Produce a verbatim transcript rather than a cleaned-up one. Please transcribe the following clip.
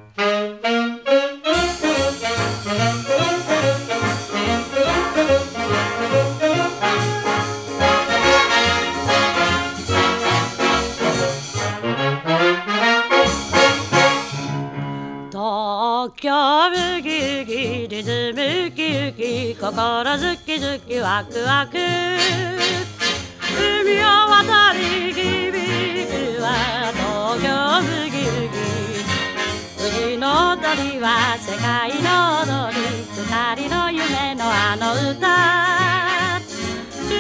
東京ブギウギリズムウキウキ心ズキズキワクワク海を渡り響くは東京ブギウギ藤の踊りは世界の踊り二人の夢のあの歌